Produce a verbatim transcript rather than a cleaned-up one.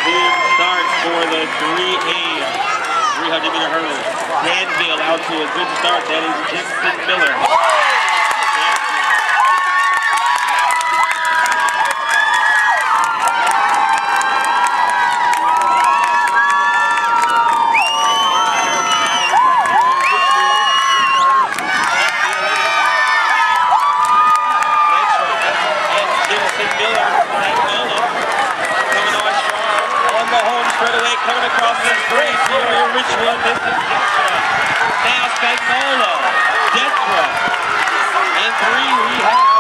Good start for the three A three hundred meter hurdles. Danville out to a good start. That is Jimson-Miller. Coming across this bridge, Peoria, Richwoods, this is Detra. Now Spagnola, Detra. And three we have